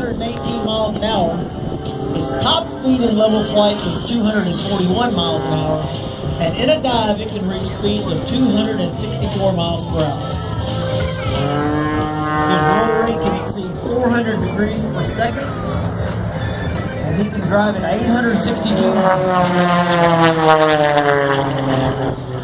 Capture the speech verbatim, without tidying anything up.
hundred eighteen miles an hour. Its top speed in level flight is two hundred forty-one miles an hour, and in a dive it can reach speeds of two hundred sixty-four miles per hour. His roll rate can exceed four hundred degrees per second, and he can drive at eight hundred sixty-two miles.